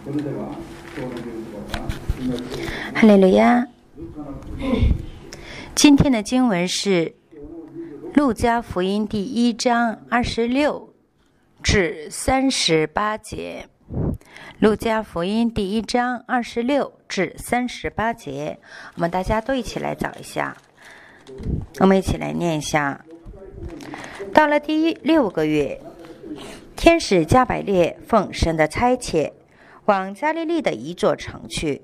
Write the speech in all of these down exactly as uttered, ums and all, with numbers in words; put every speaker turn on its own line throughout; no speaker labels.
哈利路亚。今天的经文是路加福音第一章二十六至三十八节。路加福音第一章二十六至三十八节，我们大家都一起来找一下，我们一起来念一下。到了第六个月，天使加百列奉神的差遣，往加利利的一座城去。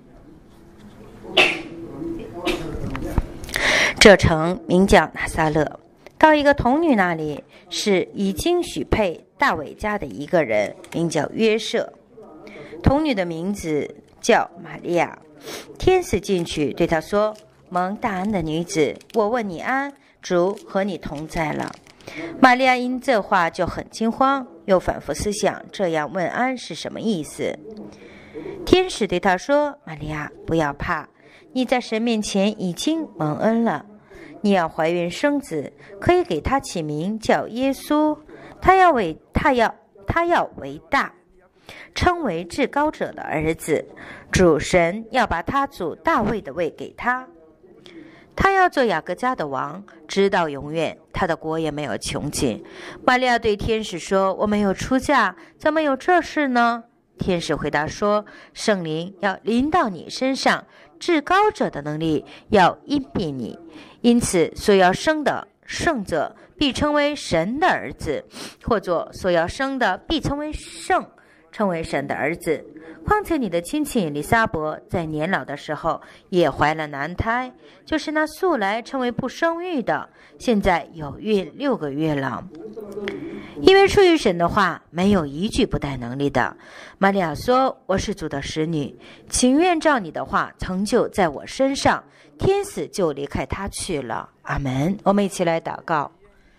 这城名叫拿撒勒，到一个童女那里，是已经许配大卫家的一个人，名叫约瑟。童女的名字叫玛利亚。天使进去对她说：蒙大恩的女子，我问你安，主和你同在了。玛利亚因这话就很惊慌，又反复思想这样问安是什么意思。天使对她说：玛利亚，不要怕，你在神面前已经蒙恩了，你要怀孕生子，可以给他起名叫耶稣。他要为他要他要为大，称为至高者的儿子。主神要把他祖大卫的位给他，他要做雅各家的王，直到永远，他的国也没有穷尽。玛利亚对天使说：我没有出嫁，怎么有这事呢？天使回答说：圣灵要临到你身上，至高者的能力要荫庇你，因此所要生的圣者必称为神的儿子，或者所要生的必称为圣，称为神的儿子。况且你的亲戚以利撒伯在年老的时候也怀了男胎，就是那素来称为不生育的，现在有孕六个月了。因为出于神的话，没有一句不带能力的。玛利亚说：我是主的使女，情愿照你的话成就在我身上。天使就离开他去了。阿们。我们一起来祷告。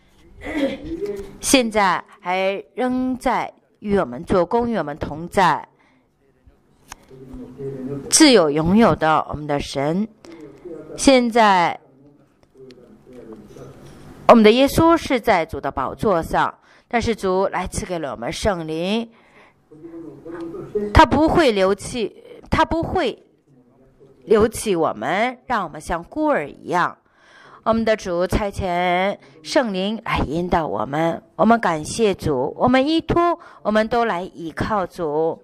现在还仍在与我们做工，与我们同在，自有拥有的我们的神。现在我们的耶稣是在主的宝座上，但是主来赐给了我们圣灵，他不会留弃他不会留弃我们，让我们像孤儿一样。我们的主差遣圣灵来引导我们，我们感谢主，我们依托，我们都来依靠主。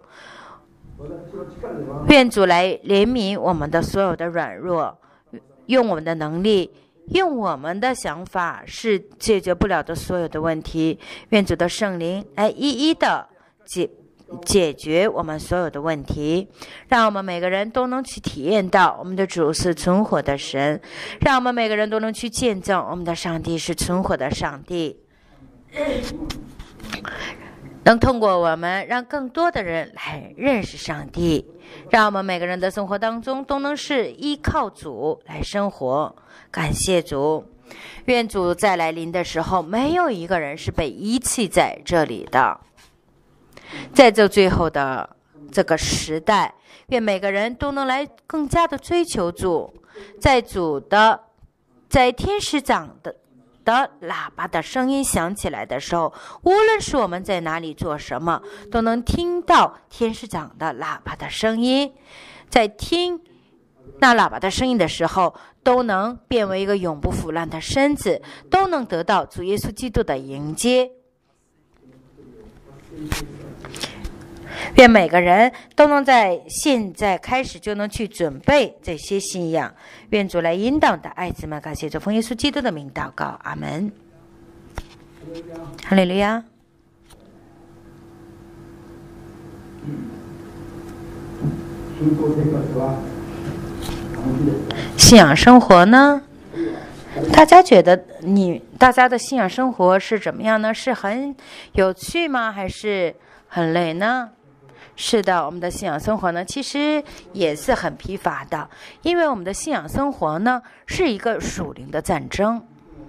愿主来怜悯我们的所有的软弱，用我们的能力，用我们的想法是解决不了的所有的问题。愿主的圣灵来一一的解解决我们所有的问题，让我们每个人都能去体验到我们的主是存活的神，让我们每个人都能去见证我们的上帝是存活的上帝，能通过我们让更多的人来认识上帝，让我们每个人的生活当中都能是依靠主来生活。感谢主，愿主再来临的时候，没有一个人是被遗弃在这里的。在这最后的这个时代，愿每个人都能来更加的追求主，在主的在天使长的的喇叭的声音响起来的时候，无论是我们在哪里做什么，都能听到天使长的喇叭的声音。在听那喇叭的声音的时候，都能变为一个永不腐烂的身子，都能得到主耶稣基督的迎接。愿每个人都能在现在开始就能去准备这些信仰。愿主来引导的爱子们，感谢主奉耶稣基督的名祷告，阿门。哈利路亚。信仰生活呢？大家觉得你大家的信仰生活是怎么样呢？是很有趣吗？还是很累呢？是的，我们的信仰生活呢，其实也是很疲乏的，因为我们的信仰生活呢，是一个属灵的战争。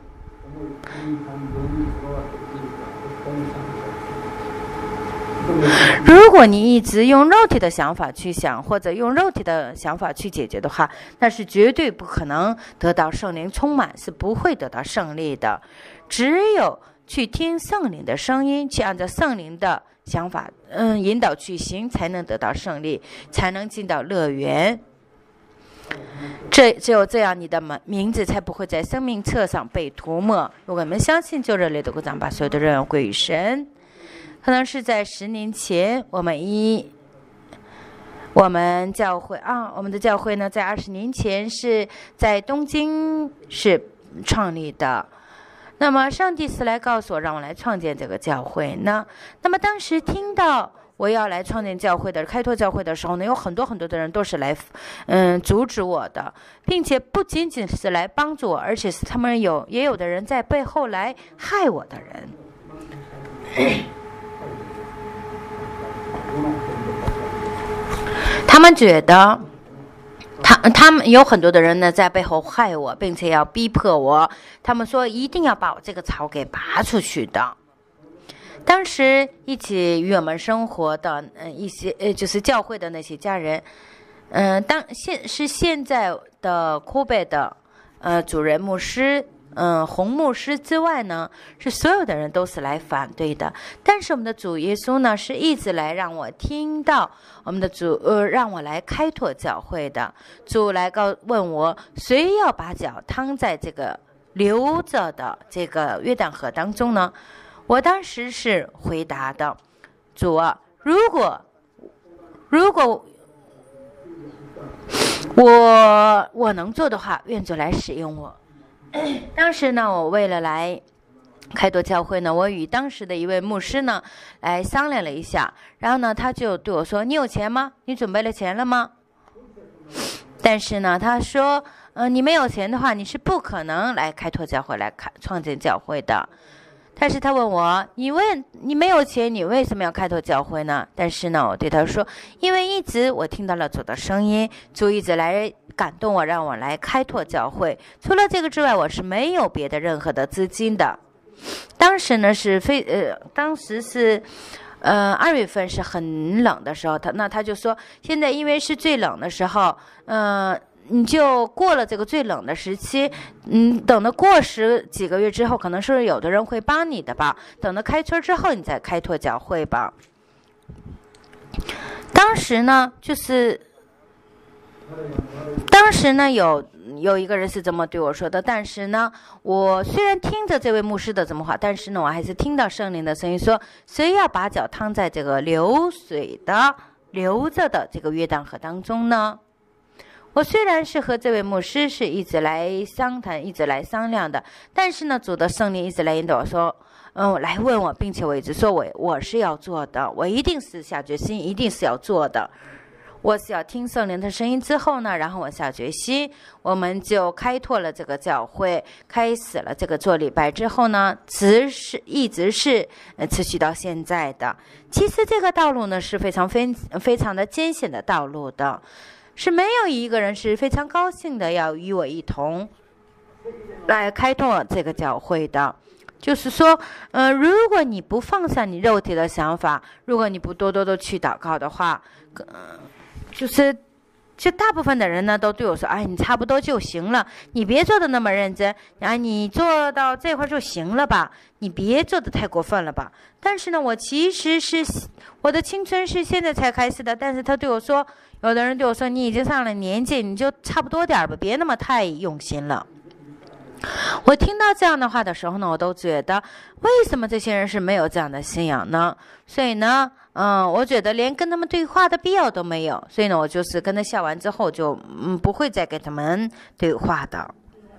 如果你一直用肉体的想法去想，或者用肉体的想法去解决的话，那是绝对不可能得到圣灵充满，是不会得到胜利的。只有去听圣灵的声音，去按照圣灵的想法，嗯，引导去行，才能得到胜利，才能进到乐园。这只有这样，你的名字才不会在生命册上被涂抹。如果你们相信，就热烈的鼓掌，把所有的荣耀归于神。可能是在十年前，我们一我们教会啊，我们的教会呢，在二十年前是在东京是创立的。那么上帝是来告诉我，让我来创建这个教会呢。那么当时听到我要来创建教会的、开拓教会的时候呢，有很多很多的人都是来嗯阻止我的，并且不仅仅是来帮助我，而且是他们有也有的人在背后来害我的人。他们觉得他他们有很多的人呢在背后害我，并且要逼迫我，他们说一定要把我这个草给拔出去的。当时一起与我们生活的呃一些呃就是教会的那些家人，嗯、呃，当现是现在的库贝的呃主任牧师，嗯、呃，红牧师之外呢，是所有的人都是来反对的。但是我们的主耶稣呢，是一直来让我听到我们的主呃让我来开拓教会的。主来告问我，谁要把脚趟在这个流着的这个约旦河当中呢？我当时是回答的，主啊，如果如果我我能做的话，愿主来使用我。当时呢，我为了来开拓教会呢，我与当时的一位牧师呢来商量了一下，然后呢，他就对我说：“你有钱吗？你准备了钱了吗？”但是呢，他说：“嗯、呃，你没有钱的话，你是不可能来开拓教会、来开创建教会的。”但是他问我，你问你没有钱，你为什么要开拓教会呢？但是呢，我对他说，因为一直我听到了主的声音，主一直来感动我，让我来开拓教会。除了这个之外，我是没有别的任何的资金的。当时呢是非呃，当时是呃二月份是很冷的时候，他那他就说，现在因为是最冷的时候，嗯、呃。你就过了这个最冷的时期，嗯，等到过十几个月之后，可能是有的人会帮你的吧。等到开春之后，你再开拓教会吧。当时呢，就是当时呢有有一个人是这么对我说的，但是呢，我虽然听着这位牧师的这么话，但是呢，我还是听到圣灵的声音说，谁要把脚趟在这个流水的流着的这个约旦河当中呢？我虽然是和这位牧师是一直来商谈，一直来商量的，但是呢，主的圣灵一直来引导我说，嗯，来问我，并且我一直说我我是要做的，我一定是下决心，一定是要做的。我是要听圣灵的声音之后呢，然后我下决心，我们就开拓了这个教会，开始了这个做礼拜之后呢，直是一直是呃持续到现在的。其实这个道路呢是非常非非常的艰险的道路的。是没有一个人是非常高兴的要与我一同来开拓这个教会的。就是说，呃，如果你不放下你肉体的想法，如果你不多多的去祷告的话，呃、就是就大部分的人呢都对我说，哎，你差不多就行了，你别做的那么认真，啊，你做到这块就行了吧，你别做的太过分了吧。但是呢，我其实是我的青春是现在才开始的，但是他对我说，有的人对我说，你已经上了年纪，你就差不多点吧，别那么太用心了。我听到这样的话的时候呢，我都觉得为什么这些人是没有这样的信仰呢？所以呢，嗯，我觉得连跟他们对话的必要都没有。所以呢，我就是跟他笑完之后就嗯不会再跟他们对话的。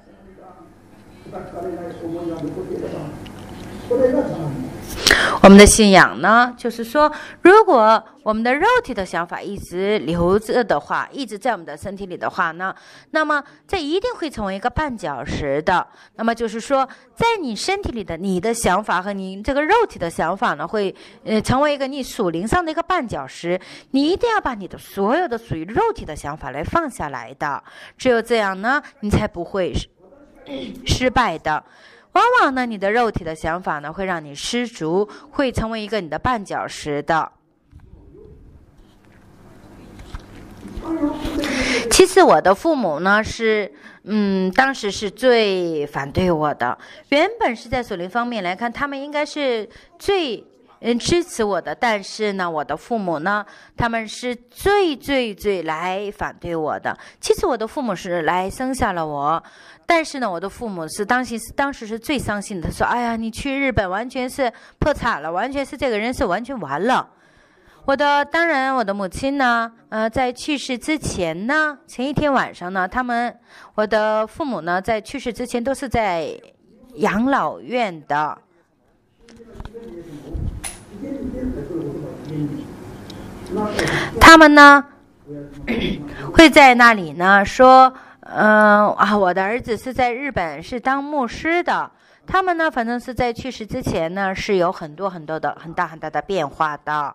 我们的信仰呢，就是说，如果我们的肉体的想法一直留着的话，一直在我们的身体里的话呢，那么这一定会成为一个绊脚石的。那么就是说，在你身体里的你的想法和你这个肉体的想法呢，会呃成为一个你属灵上的一个绊脚石。你一定要把你的所有的属于肉体的想法来放下来的，只有这样呢，你才不会失败的。往往呢，你的肉体的想法呢，会让你失足，会成为一个你的绊脚石的。其其次，我的父母呢是，嗯，当时是最反对我的。原本是在属灵方面来看，他们应该是最嗯支持我的，但是呢，我的父母呢，他们是最最最来反对我的。其实我的父母是来生下了我，但是呢，我的父母是当时是当时是最伤心的，说：“哎呀，你去日本完全是破产了，完全是这个人是完全完了。”我的当然，我的母亲呢，呃，在去世之前呢，前一天晚上呢，他们我的父母呢，在去世之前都是在养老院的。他们呢会在那里呢说，嗯、呃、啊，我的儿子是在日本是当牧师的。他们呢，反正是在去世之前呢，是有很多很多的很大很大的变化的。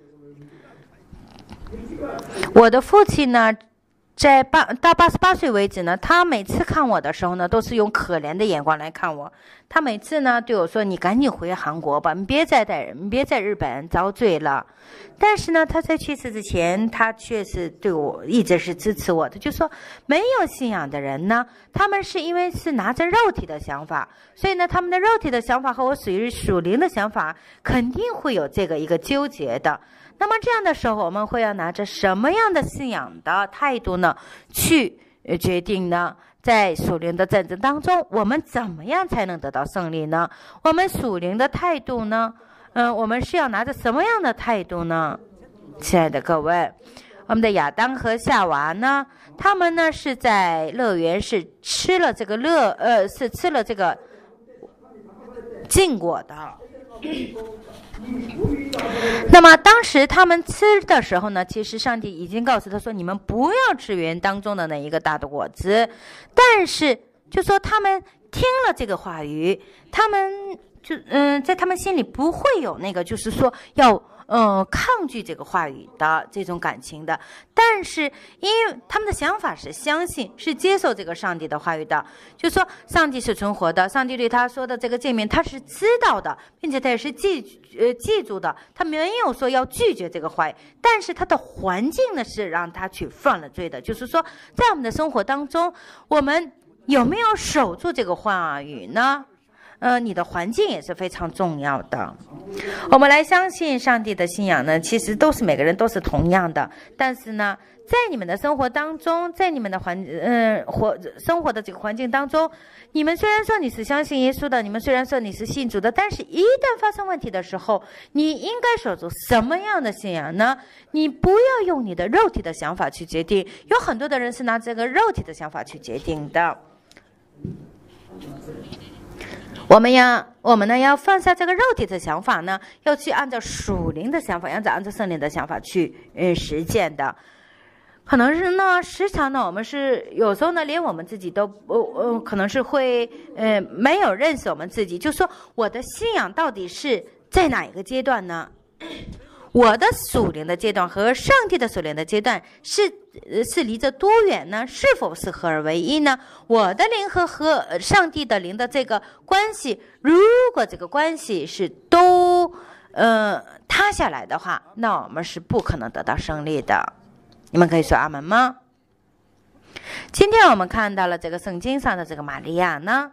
我的父亲呢，在八到八十八岁为止呢，他每次看我的时候呢，都是用可怜的眼光来看我。他每次呢对我说：“你赶紧回韩国吧，你别在在你别在日本遭罪了。”但是呢，他在去世之前，他确实对我一直是支持我的，就说没有信仰的人呢，他们是因为是拿着肉体的想法，所以呢，他们的肉体的想法和我属于属灵的想法，肯定会有这个一个纠结的。那么这样的时候，我们会要拿着什么样的信仰的态度呢，去决定呢？在属灵的战争当中，我们怎么样才能得到胜利呢？我们属灵的态度呢？嗯、呃，我们是要拿着什么样的态度呢？亲爱的各位，我们的亚当和夏娃呢，他们呢是在乐园是吃了这个乐呃是吃了这个禁果的。那么当时他们吃的时候呢，其实上帝已经告诉他说，你们不要吃园当中的那一个大的果子。但是就说他们听了这个话语，他们就嗯，在他们心里不会有那个就是说要嗯抗拒这个话语的这种感情的。但是因为他们的想法是相信，是接受这个上帝的话语的，就说上帝是存活的，上帝对他说的这个诫命他是知道的，并且他也是记呃记住的，他没有说要拒绝这个话语。但是他的环境呢是让他去犯了罪的，就是说在我们的生活当中，我们有没有守住这个话语呢？呃，你的环境也是非常重要的。我们来相信上帝的信仰呢，其实都是每个人都是同样的。但是呢，在你们的生活当中，在你们的环嗯活生活的这个环境当中，你们虽然说你是相信耶稣的，你们虽然说你是信主的，但是一旦发生问题的时候，你应该守住什么样的信仰呢？你不要用你的肉体的想法去决定，有很多的人是拿这个肉体的想法去决定的。我们要，我们呢要放下这个肉体的想法呢，要去按照属灵的想法，要按照圣灵的想法去呃实践的。可能是呢，时常呢，我们是有时候呢，连我们自己都呃呃，可能是会呃没有认识我们自己，就说我的信仰到底是在哪一个阶段呢？我的属灵的阶段和上帝的属灵的阶段是呃是离着多远呢？是否是合而为一呢？我的灵和和上帝的灵的这个关系，如果这个关系是都呃塌下来的话，那我们是不可能得到胜利的。你们可以说阿门吗？今天我们看到了这个圣经上的这个玛利亚呢，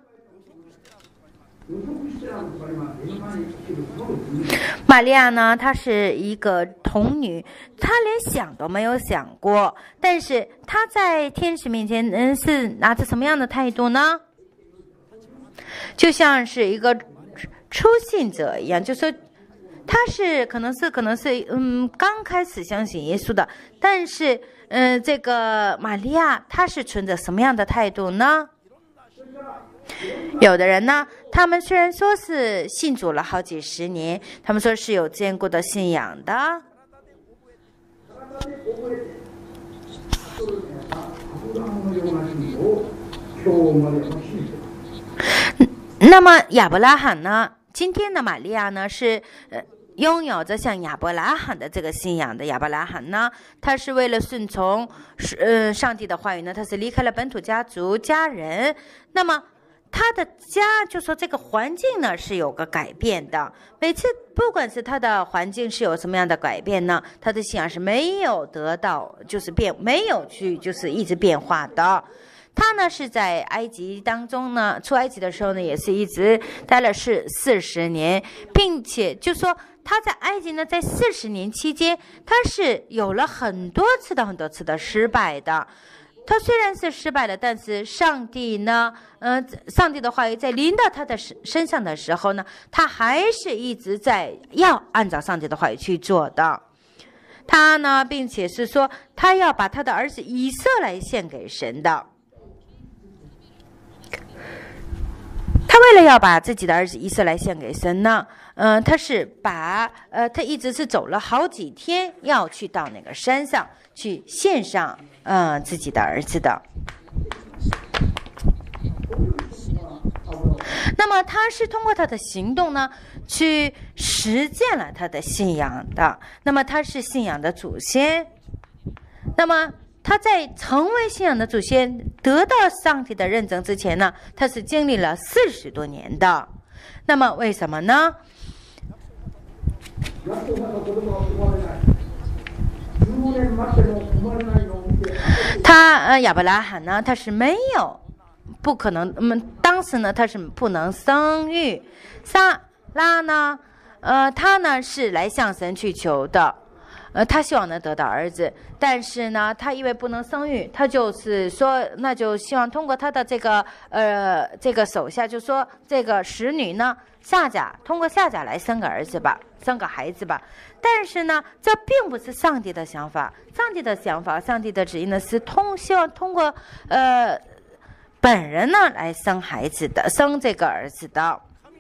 玛利亚呢，她是一个童女，她连想都没有想过，但是她在天使面前，嗯，是拿着什么样的态度呢？就像是一个初信者一样，就说她是可能是可能是嗯刚开始相信耶稣的，但是嗯、呃，这个玛利亚她是存着什么样的态度呢？有的人呢，他们虽然说是信主了好几十年，他们说是有坚固的信仰的，那么亚伯拉罕呢，今天的玛利亚呢是呃拥有着像亚伯拉罕的这个信仰的。亚伯拉罕呢，他是为了顺从呃上帝的话语呢，他是离开了本土家族家人，那么他的家就说这个环境呢是有个改变的。每次不管是他的环境是有什么样的改变呢，他的信仰是没有得到就是变，没有去就是一直变化的。他呢是在埃及当中呢，出埃及的时候呢，也是一直待了是四十年，并且就说他在埃及呢，在四十年期间，他是有了很多次的很多次的失败的。他虽然是失败了，但是上帝呢，呃，上帝的话语在临到他的身上的时候呢，他还是一直在要按照上帝的话语去做的。他呢，并且是说他要把他的儿子以色来献给神的。他为了要把自己的儿子以色来献给神呢，呃，他是把呃，他一直是走了好几天，要去到那个山上去献上呃自己的儿子的。那么他是通过他的行动呢，去实践了他的信仰的。那么他是信仰的祖先。那么他在成为信仰的祖先，得到上帝的认证之前呢，他是经历了四十多年的。那么为什么呢？他呃亚伯拉罕呢，他是没有不可能，嗯，当时呢他是不能生育。撒拉呢，呃，他呢是来向神去求的。呃，他希望能得到儿子，但是呢，他因为不能生育，他就是说，那就希望通过他的这个呃这个手下，就说这个使女呢，夏甲，通过夏甲来生个儿子吧，生个孩子吧。但是呢，这并不是上帝的想法，上帝的想法，上帝的旨意呢是通希望通过呃本人呢来生孩子的，生这个儿子的。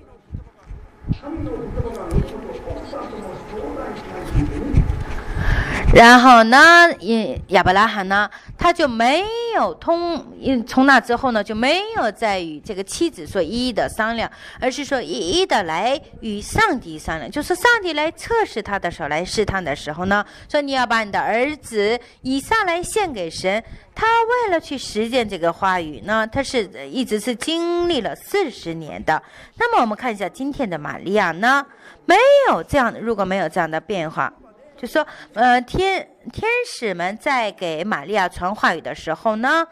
然后呢，亚伯拉罕呢，他就没有通，从那之后呢，就没有再与这个妻子说一一的商量，而是说一一的来与上帝商量，就是上帝来测试他的时候，来试探的时候呢，说你要把你的儿子以撒来献给神。他为了去实践这个话语呢，他是一直是经历了四十年的。那么我们看一下今天的玛利亚呢，没有这样，如果没有这样的变化。就说，呃，天天使们在给玛利亚传话语的时候呢，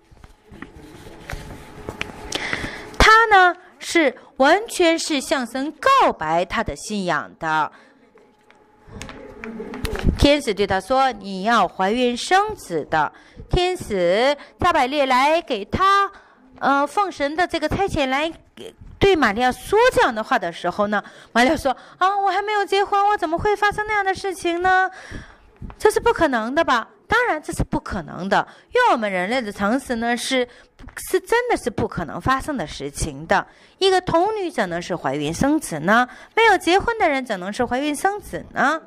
他呢是完全是向神告白他的信仰的。天使对他说：“你要怀孕生子的。”天使加百列来给他，呃，奉神的这个差遣来给。对玛利亚说这样的话的时候呢，玛利亚说啊，我还没有结婚，我怎么会发生那样的事情呢？这是不可能的吧？当然这是不可能的，用我们人类的常识呢，是是真的是不可能发生的事情的。一个童女怎能是怀孕生子呢？没有结婚的人怎能是怀孕生子呢？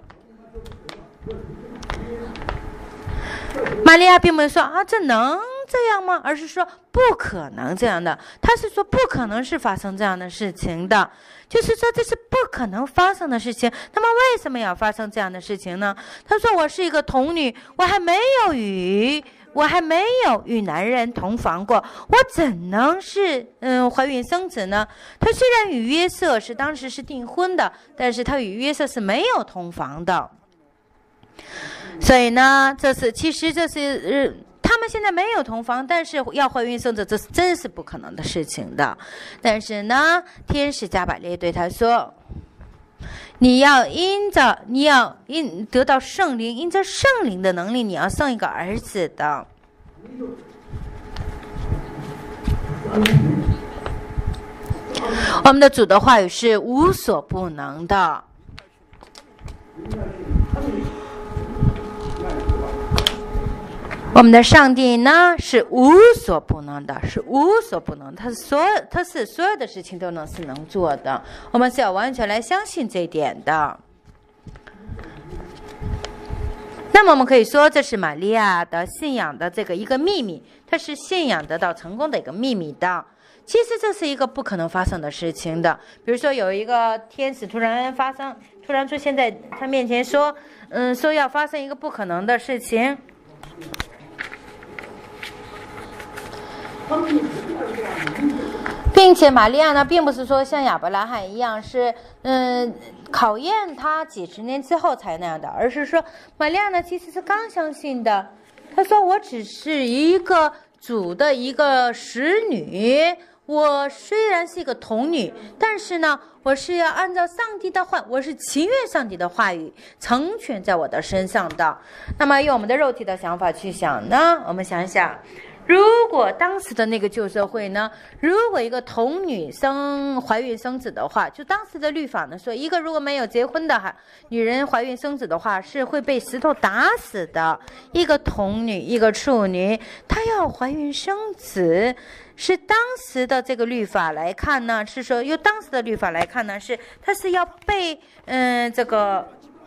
玛利亚并没有说啊，这能这样吗？而是说不可能这样的。他是说不可能是发生这样的事情的，就是说这是不可能发生的事情。那么为什么要发生这样的事情呢？他说我是一个童女，我还没有与我还没有与男人同房过，我怎能是嗯怀孕生子呢？他虽然与约瑟是当时是订婚的，但是他与约瑟是没有同房的。所以呢，这是其实这是、呃、他们现在没有同房，但是要怀孕生子，这是真是不可能的事情的。但是呢，天使加百列对他说：“你要因着你要因得到圣灵，因着圣灵的能力，你要生一个儿子的。”我们的主的话语是无所不能的。我们的上帝呢是无所不能的，是无所不能，他是所有，他是所有的事情都能是能做的。我们是要完全来相信这一点的。那么我们可以说，这是玛利亚的信仰的这个一个秘密，它是信仰得到成功的一个秘密的。其实这是一个不可能发生的事情的。比如说有一个天使突然发生，突然出现在他面前说，嗯，说要发生一个不可能的事情。 并且玛利亚呢，并不是说像亚伯拉罕一样是嗯考验他几十年之后才那样的，而是说玛利亚呢其实是刚相信的。他说我只是一个主的一个使女，我虽然是一个童女，但是呢我是要按照上帝的话，我是情愿上帝的话语成全在我的身上的。那么用我们的肉体的想法去想呢，我们想想，如果当时的那个旧社会呢，如果一个童女生怀孕生子的话，就当时的律法呢说，一个如果没有结婚的哈女人怀孕生子的话，是会被石头打死的。一个童女，一个处女，她要怀孕生子，是当时的这个律法来看呢，是说用当时的律法来看呢，是她是要被嗯、呃、这个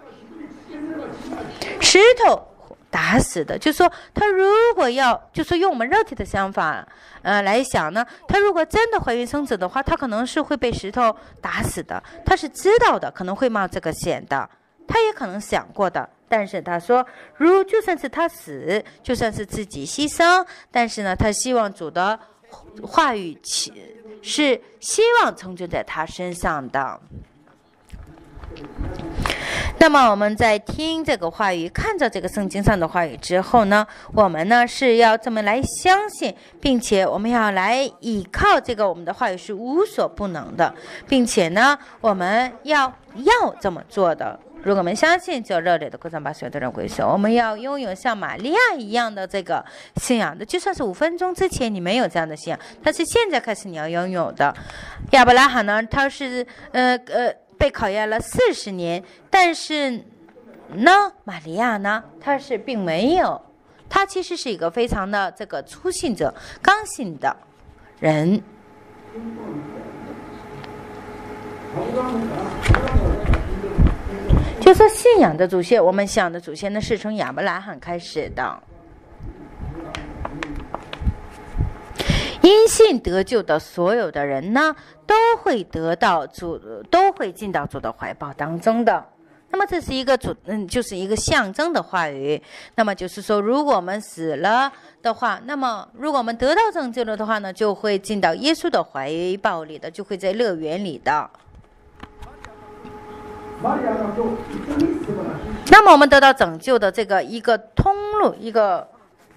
石头打死的。就说他如果要，就说用我们肉体的想法，呃来想呢，他如果真的怀孕生子的话，他可能是会被石头打死的。他是知道的，可能会冒这个险的，他也可能想过的。但是他说，如就算是他死，就算是自己牺牲，但是呢，他希望主的话语是希望成就在他身上的。那么我们在听这个话语，看着这个圣经上的话语之后呢，我们呢是要这么来相信，并且我们要来依靠这个我们的话语是无所不能的，并且呢我们要要这么做的。如果我们相信，就热烈的鼓掌，把所有的人归首。我们要拥有像玛利亚一样的这个信仰的，就算是五分钟之前你没有这样的信仰，但是现在开始你要拥有的。亚伯拉罕呢，他是呃呃被考验了四十年，但是呢，玛利亚呢，他是并没有，他其实是一个非常的这个初信者、刚信的人。就说信仰的祖先，我们信仰的祖先呢是从亚伯拉罕开始的。因信得救的所有的人呢，都会得到主，都会进到主的怀抱当中的。那么这是一个主，嗯，就是一个象征的话语。那么就是说，如果我们死了的话，那么如果我们得到拯救了的话呢，就会进到耶稣的怀抱里的，就会在乐园里的。那么我们得到拯救的这个一个通路，一个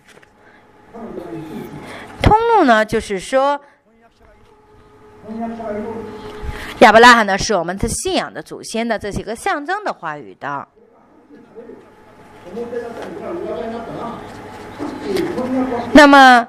通路呢，就是说亚伯拉罕呢是我们的信仰的祖先的，这是一个象征的话语的。那么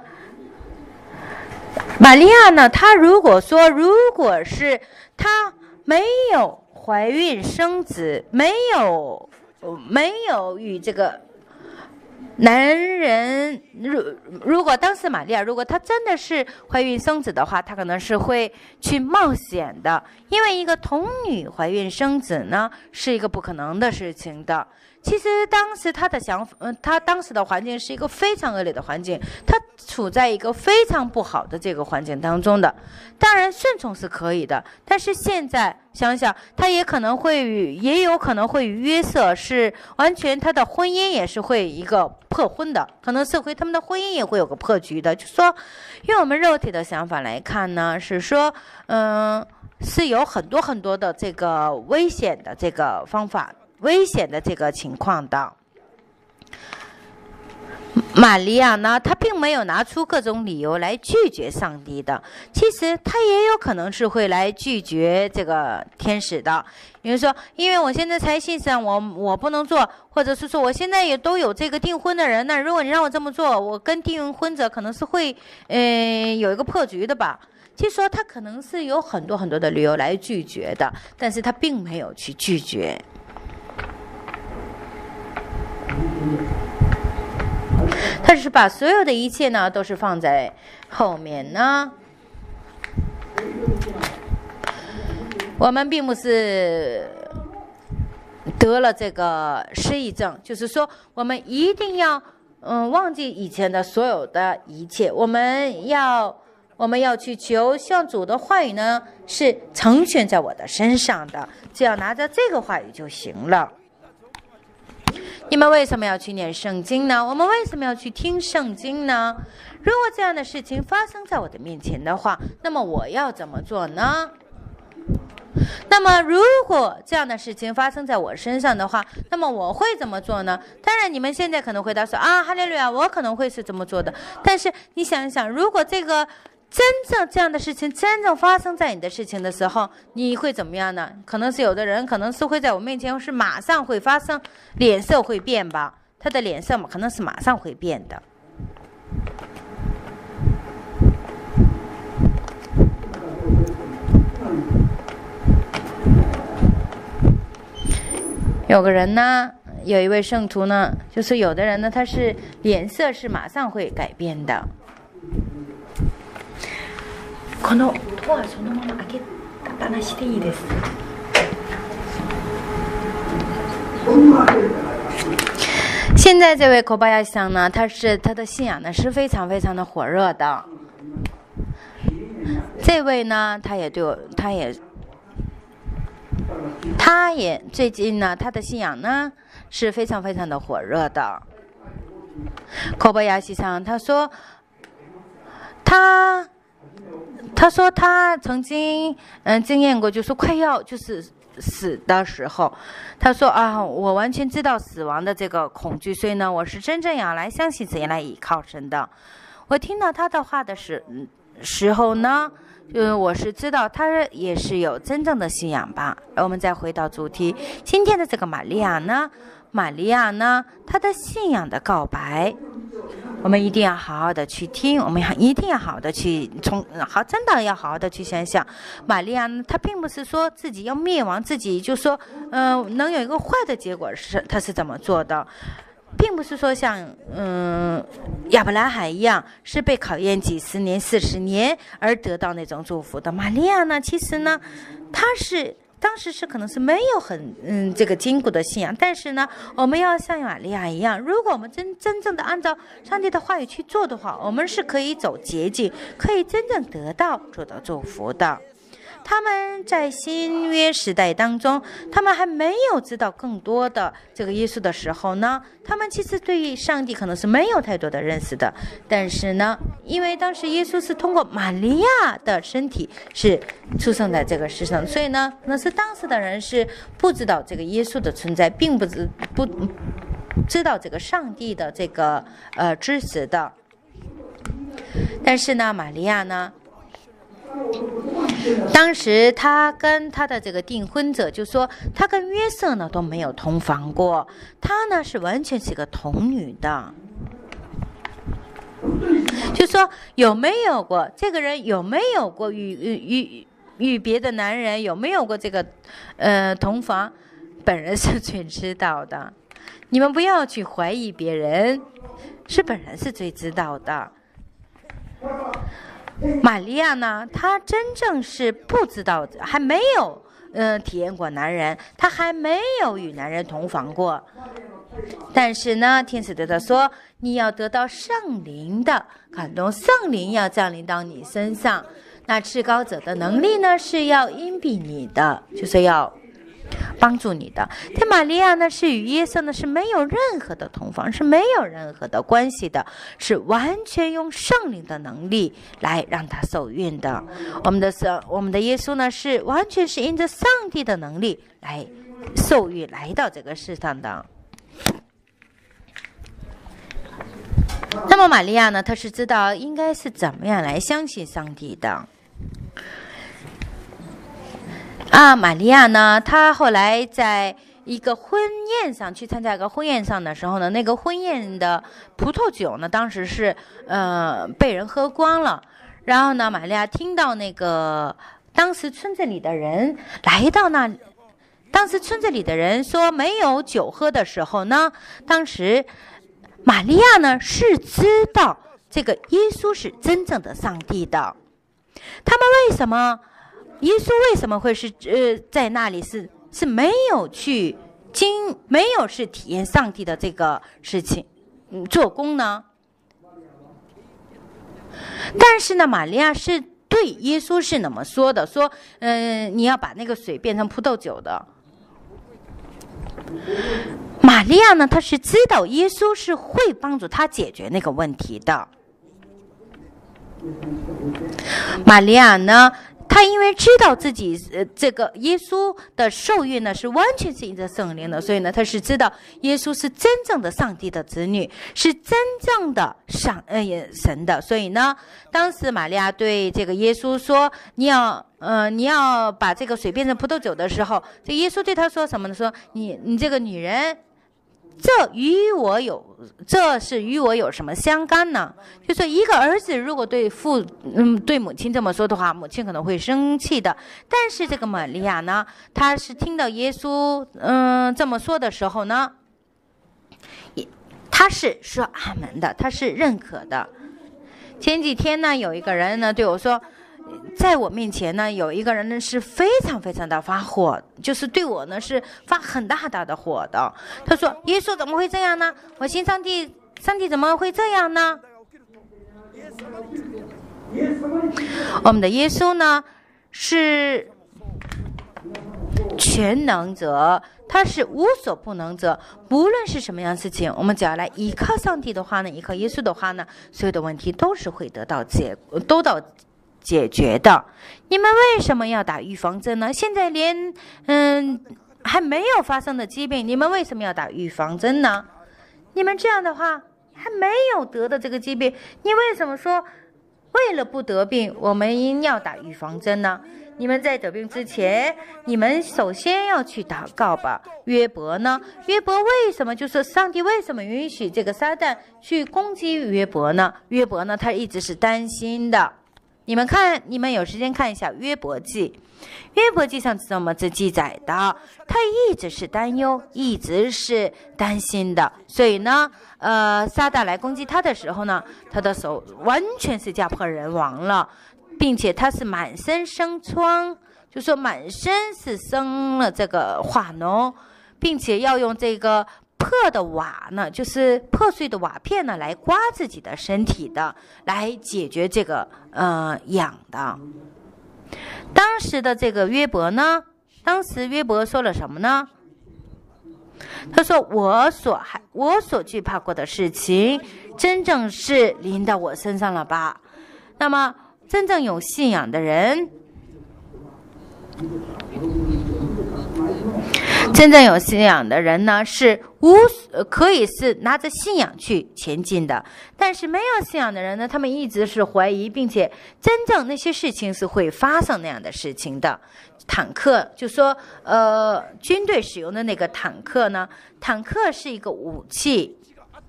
玛利亚呢，她如果说如果是她没有怀孕生子，没有没有与这个男人，如如果当时玛利亚如果她真的是怀孕生子的话，她可能是会去冒险的，因为一个童女怀孕生子呢是一个不可能的事情的。其实当时他的想法，嗯，他当时的环境是一个非常恶劣的环境，他处在一个非常不好的这个环境当中的。当然顺从是可以的，但是现在想想，他也可能会与，也有可能会与约瑟是完全他的婚姻也是会一个破婚的，可能是会他们的婚姻也会有个破局的。就说用我们肉体的想法来看呢，是说，嗯，是有很多很多的这个危险的这个方法。危险的这个情况的。玛利亚呢，她并没有拿出各种理由来拒绝上帝的，其实她也有可能是会来拒绝这个天使的。比如说，因为我现在才信上，我我不能做，或者是说我现在也都有这个订婚的人，那如果你让我这么做，我跟订婚者可能是会呃有一个破局的吧。其实说他可能是有很多很多的理由来拒绝的，但是他并没有去拒绝。他是把所有的一切呢都是放在后面呢。我们并不是得了这个失忆症，就是说我们一定要嗯忘记以前的所有的一切，我们要我们要去求，希望主的话语呢是成全在我的身上的，只要拿着这个话语就行了。 你们为什么要去念圣经呢？我们为什么要去听圣经呢？如果这样的事情发生在我的面前的话，那么我要怎么做呢？那么如果这样的事情发生在我身上的话，那么我会怎么做呢？当然你们现在可能回答说啊，哈利路亚，我可能会是这么做的。但是你想一想，如果这个真正这样的事情真正发生在你的事情的时候，你会怎么样呢？可能是有的人可能是会在我面前是马上会发生，脸色会变吧，他的脸色可能是马上会变的。有个人呢，有一位圣徒呢，就是有的人呢，他是脸色是马上会改变的。このドアそのまま開けっぱなしでいいです。现在这位口巴亚桑呢，他是他的信仰呢是非常非常的火热的。这位呢，他也对我，他也。他也最近呢，他的信仰呢是非常非常的火热的。口巴亚西上他说，他他说他曾经嗯经验过，就是快要就是死的时候，他说啊，我完全知道死亡的这个恐惧，所以呢，我是真正要来相信神，来倚靠神的。我听到他的话的时时候呢。呃，我是知道他也是有真正的信仰吧。我们再回到主题，今天的这个玛利亚呢，玛利亚呢，她的信仰的告白，我们一定要好好的去听，我们一定要好好的去从好，真的要好好的去想想，玛利亚呢，她并不是说自己要灭亡，自己就说，嗯、呃，能有一个坏的结果是，她是怎么做的？并不是说像嗯亚伯拉罕一样是被考验几十年、四十年而得到那种祝福的。玛利亚呢，其实呢，她是当时是可能是没有很嗯这个坚固的信仰，但是呢，我们要像玛利亚一样，如果我们真真正的按照上帝的话语去做的话，我们是可以走捷径，可以真正得到主的祝福的。他们在新约时代当中，他们还没有知道更多的这个耶稣的时候呢，他们其实对于上帝可能是没有太多的认识的。但是呢，因为当时耶稣是通过玛利亚的身体是出生在这个世上，所以呢，那是当时的人是不知道这个耶稣的存在，并不知不知道这个上帝的这个呃知识的。但是呢，玛利亚呢，当时他跟他的这个订婚者就说，他跟约瑟呢都没有同房过，他呢是完全是个童女的。就说有没有过这个人有没有过与与与别的男人有没有过这个呃同房，本人是最知道的。你们不要去怀疑别人，是本人是最知道的。玛利亚呢，她真正是不知道，还没有呃体验过男人，她还没有与男人同房过。但是呢，天使对她说，你要得到圣灵的感动，圣灵要降临到你身上，那至高者的能力呢是要荫庇你的，就是要帮助你的。但玛利亚呢是与耶稣呢是没有任何的同房，是没有任何的关系的，是完全用圣灵的能力来让他受孕的。我们的神，我们的耶稣呢是完全是因着上帝的能力来受孕来到这个世上的。那么玛利亚呢，她是知道应该是怎么样来相信上帝的。啊，玛利亚呢，她后来在一个婚宴上去参加一个婚宴上的时候呢，那个婚宴的葡萄酒呢，当时是呃被人喝光了。然后呢，玛利亚听到那个当时村子里的人来到那，当时村子里的人说没有酒喝的时候呢，当时玛利亚呢是知道这个耶稣是真正的上帝的。他们为什么？耶稣为什么会是呃在那里是是没有去经没有是体验上帝的这个事情、嗯、做工呢？但是呢，玛利亚是对耶稣是怎么说的？说嗯、呃，你要把那个水变成葡萄酒的。玛玛利亚呢，她是知道耶稣是会帮助她解决那个问题的。玛利亚呢，她因为知道自己呃这个耶稣的受孕呢是完全是因着圣灵的，所以呢她是知道耶稣是真正的上帝的子女，是真正的上呃神的。所以呢，当时玛利亚对这个耶稣说：“你要呃你要把这个水变成葡萄酒的时候，这耶稣对她说什么呢？说你你这个女人。”这与我有，这是与我有什么相干呢？就说一个儿子如果对父，嗯，对母亲这么说的话，母亲可能会生气的。但是这个玛利亚呢，她是听到耶稣，嗯，这么说的时候呢，她是说阿门的，她是认可的。前几天呢，有一个人呢对我说。在我面前呢，有一个人呢是非常非常的发火，就是对我呢是发很大很大的火的。他说：“耶稣怎么会这样呢？我信上帝，上帝怎么会这样呢？”我们的耶稣呢是全能者，他是无所不能者。无论是什么样的事情，我们只要来依靠上帝的话呢，依靠耶稣的话呢，所有的问题都是会得到解，都到。解决的。你们为什么要打预防针呢？现在连嗯还没有发生的疾病，你们为什么要打预防针呢？你们这样的话还没有得的这个疾病，你为什么说为了不得病，我们要打预防针呢？你们在得病之前，你们首先要去祷告吧。约伯呢？约伯为什么就是上帝为什么允许这个撒旦去攻击约伯呢？约伯呢，他一直是担心的。你们看，你们有时间看一下约伯记，约伯记上是这么子记载的，他一直是担忧，一直是担心的。所以呢，呃，撒旦来攻击他的时候呢，他的手完全是家破人亡了，并且他是满身生疮，就说满身是生了这个化脓，并且要用这个。破的瓦呢，就是破碎的瓦片呢，来刮自己的身体的，来解决这个呃痒的。当时的这个约伯呢，当时约伯说了什么呢？他说：“我所害我所惧怕过的事情，真正是临到我身上了吧？”那么，真正有信仰的人。真正有信仰的人呢，是无可以是拿着信仰去前进的。但是没有信仰的人呢，他们一直是怀疑，并且真正那些事情是会发生那样的事情的。坦克就说，呃，军队使用的那个坦克呢，坦克是一个武器。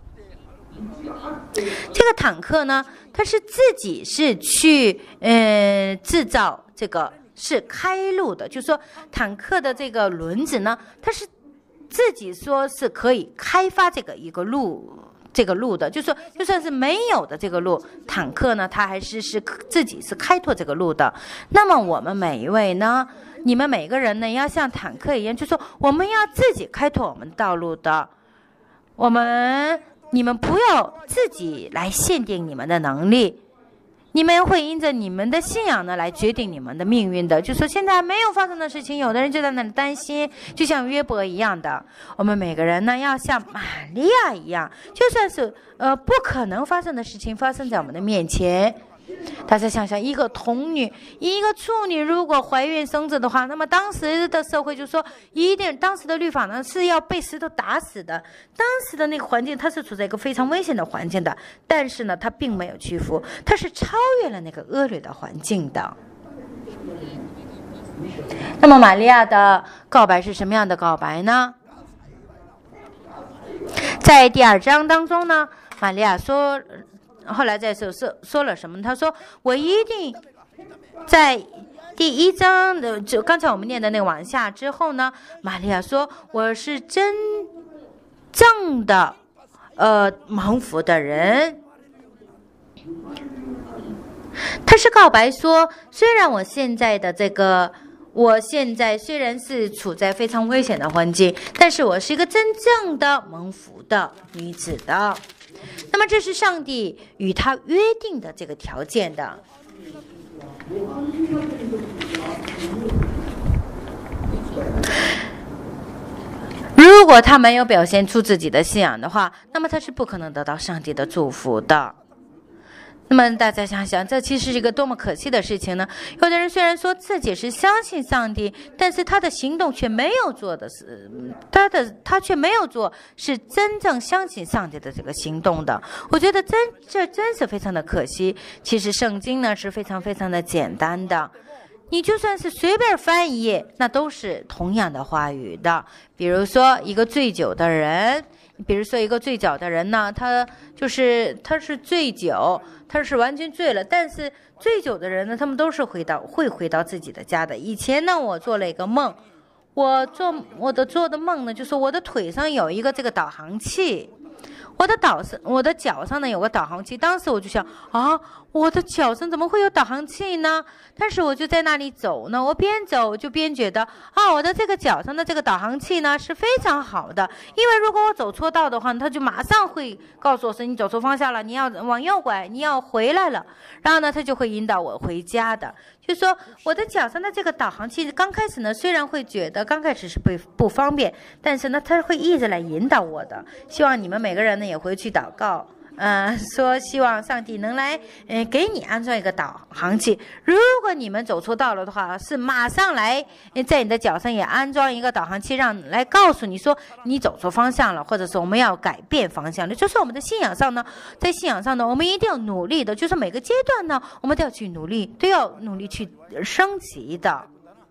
这个坦克呢，它是自己是去呃制造这个。是开路的，就是说坦克的这个轮子呢，它是自己说是可以开发这个一个路，这个路的，就是说就算是没有的这个路，坦克呢，它还是是自己是开拓这个路的。那么我们每一位呢，你们每个人呢，要像坦克一样，就是说我们要自己开拓我们道路的。我们你们不要自己来限定你们的能力。你们会因着你们的信仰呢来决定你们的命运的。就说现在没有发生的事情，有的人就在那里担心，就像约伯一样的。我们每个人呢要像玛利亚一样，就算是呃不可能发生的事情发生在我们的面前。大家想想，一个童女，一个处女，如果怀孕生子的话，那么当时的社会就说，一定当时的律法呢是要被石头打死的。当时的那个环境，它是处在一个非常危险的环境的，但是呢，它并没有屈服，它是超越了那个恶劣的环境的。那么，玛利亚的告白是什么样的告白呢？在第二章当中呢，玛利亚说。后来在说说说了什么？他说：“我一定在第一章的，就刚才我们念的那个往下之后呢，玛利亚说我是真正的呃蒙福的人。他是告白说，虽然我现在的这个。”我现在虽然是处在非常危险的环境，但是我是一个真正的蒙福的女子的。那么这是上帝与她约定的这个条件的。如如果他没有表现出自己的信仰的话，那么他是不可能得到上帝的祝福的。那么大家想想，这其实是一个多么可惜的事情呢？有的人虽然说自己是相信上帝，但是他的行动却没有做的是，他的他却没有做是真正相信上帝的这个行动的。我觉得真这真是非常的可惜。其实圣经呢是非常非常的简单的，你就算是随便翻一页，那都是同样的话语的。比如说一个醉酒的人。比如说一个醉酒的人呢，他就是他是醉酒，他是完全醉了。但是醉酒的人呢，他们都是回到会回到自己的家的。以前呢，我做了一个梦，我做我的做的梦呢，就是我的腿上有一个这个导航器，我的导上我的脚上呢有个导航器。当时我就想啊，我的脚上怎么会有导航器呢？但是我就在那里走呢，我边走就边觉得啊，我的这个脚上的这个导航器呢是非常好的，因为如果我走错道的话，它就马上会告诉我说你走错方向了，你要往右拐，你要回来了，然后呢，它就会引导我回家的。就是说我的脚上的这个导航器刚开始呢，虽然会觉得刚开始是不不方便，但是呢，它会一直来引导我的。希望你们每个人呢也回去祷告。呃，说希望上帝能来，呃，给你安装一个导航器。如果你们走错道了的话，是马上来在你的脚上也安装一个导航器，让来告诉你说你走错方向了，或者是我们要改变方向了。就是我们的信仰上呢，在信仰上呢，我们一定要努力的，就是每个阶段呢，我们都要去努力，都要努力去升级的。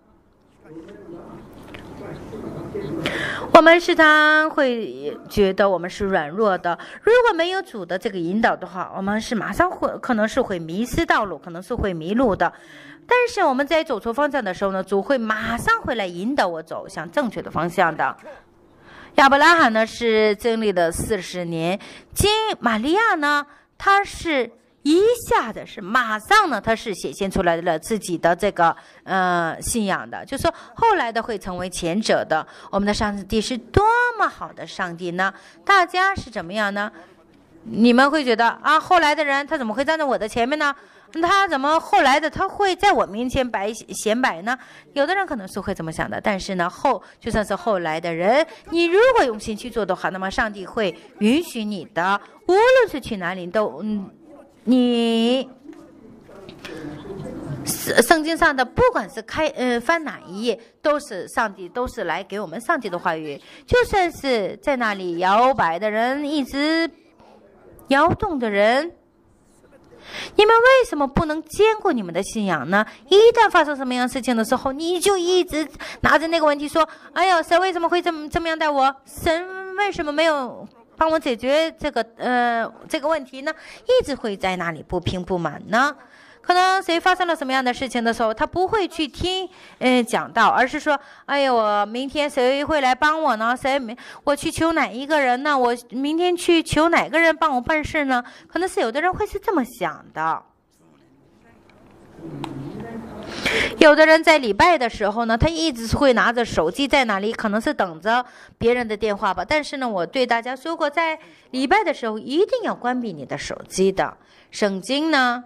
我们时常会觉得我们是软弱的，如果没有主的这个引导的话，我们是马上会可能是会迷失道路，可能是会迷路的。但是我们在走错方向的时候呢，主会马上会来引导我走向正确的方向的。亚伯拉罕呢是经历了四十年，经玛利亚呢，她是一下子是马上呢，他是显现出来了自己的这个呃信仰的，就是说后来的会成为前者的。我们的上帝是多么好的上帝呢？大家是怎么样呢？你们会觉得啊，后来的人他怎么会站在我的前面呢？他怎么后来的他会在我面前摆显摆呢？有的人可能是会这么想的，但是呢，后就算是后来的人，你如果用心去做的话，那么上帝会允许你的，无论是去哪里都嗯。你圣经上的不管是开呃翻哪一页，都是上帝都是来给我们上帝的话语。就算是在那里摇摆的人，一直摇动的人，你们为什么不能坚固你们的信仰呢？一旦发生什么样事情的时候，你就一直拿着那个问题说：哎呦，神为什么会这么这么样待我？神为什么没有帮我解决这个呃这个问题呢？一直会在那里不平不满呢。可能谁发生了什么样的事情的时候，他不会去听嗯、呃、讲道，而是说，哎呀，我明天谁会来帮我呢？谁我去求哪一个人呢？我明天去求哪个人帮我办事呢？可能是有的人会是这么想的。有的人在礼拜的时候呢，他一直会拿着手机在那里，可能是等着别人的电话吧。但是呢，我对大家说过，在礼拜的时候一定要关闭你的手机的。圣经呢，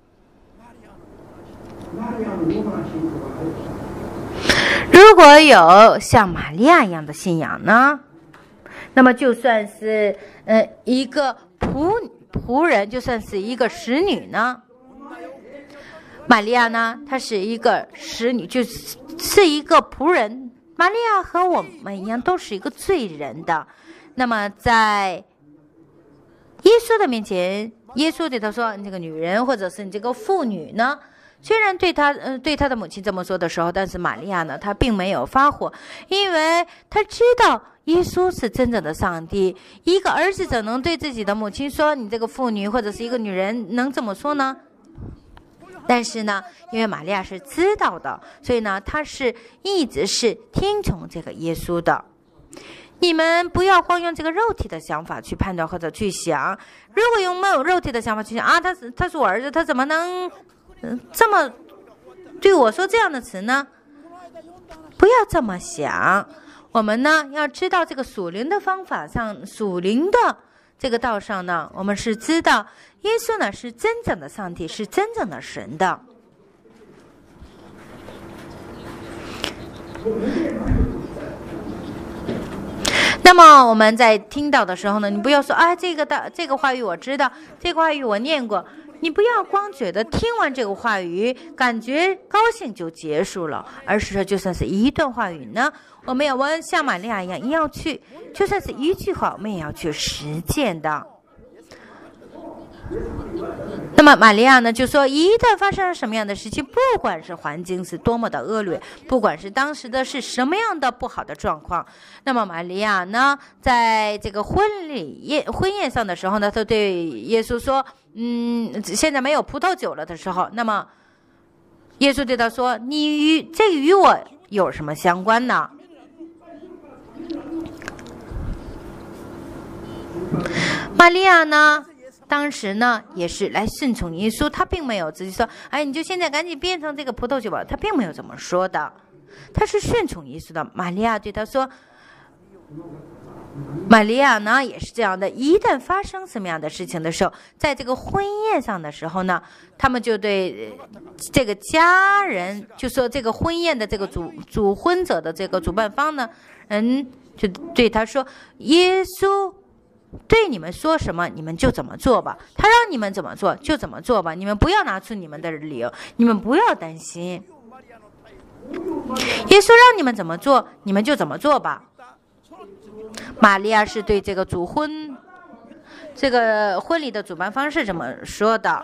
如果有像玛利亚一样的信仰呢，那么就算是呃一个仆仆人，就算是一个使女呢。玛利亚呢，她是一个使女，就是是一个仆人。玛利亚和我们一样，都是一个罪人的。那么在耶稣的面前，耶稣对他说：“你这个女人，或者是你这个妇女呢？”虽然对他，呃，对他的母亲这么说的时候，但是玛利亚呢，她并没有发火，因为她知道耶稣是真正的上帝。一个儿子怎能对自己的母亲说：“你这个妇女，或者是一个女人，能这么说呢？”但是呢，因为玛利亚是知道的，所以呢，她是一直是听从这个耶稣的。你们不要光用这个肉体的想法去判断或者去想。如果用没有肉体的想法去想啊，他是他是我儿子，他怎么能、呃、这么对我说这样的词呢？不要这么想。我们呢要知道这个属灵的方法上，属灵的这个道上呢，我们是知道耶稣呢是真正的上帝，是真正的神的。 那么我们在听到的时候呢，你不要说啊，这个的这个话语我知道，这个话语我念过。你不要光觉得听完这个话语感觉高兴就结束了，而是说就算是一段话语呢，我们要像玛利亚一样，也要去，就算是一句话，我们也要去实践的。那么玛利亚呢就说，一旦发生了什么样的事情，不管是环境是多么的恶劣，不管是当时的是什么样的不好的状况，那么玛利亚呢在这个婚礼宴婚宴上的时候呢，她对耶稣说，嗯，现在没有葡萄酒了的时候，那么耶稣对她说，你与这与我有什么相关呢？玛利亚呢当时呢也是来顺从耶稣，他并没有自己说，哎，你就现在赶紧变成这个葡萄酒吧，他并没有这么说的，他是顺从耶稣的。玛利亚对他说，玛利亚呢也是这样的，一旦发生什么样的事情的时候，在这个婚宴上的时候呢，他们就对这个家人就说，这个婚宴的这个主主婚者的这个主办方呢，嗯，就对他说，耶稣对你们说什么，你们就怎么做吧。他让你们怎么做就怎么做吧，你们不要拿出你们的理由，你们不要担心。耶稣让你们怎么做，你们就怎么做吧。玛利亚是对这个主婚这个婚礼的主办方是这么说的。